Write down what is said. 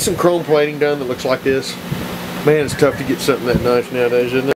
some chrome plating done that looks like this. Man, it's tough to get something that nice nowadays, isn't it?